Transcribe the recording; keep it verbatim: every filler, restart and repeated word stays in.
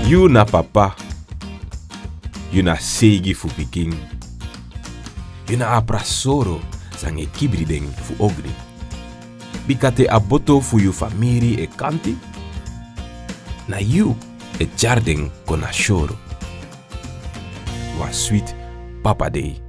You na papa. You na segi fu pikin. You na aprasoro zange kibrideng fu ogri. Bikate aboto fu you famiri e kanti. Na you e jardin kona shoro. Wa sweet papa day.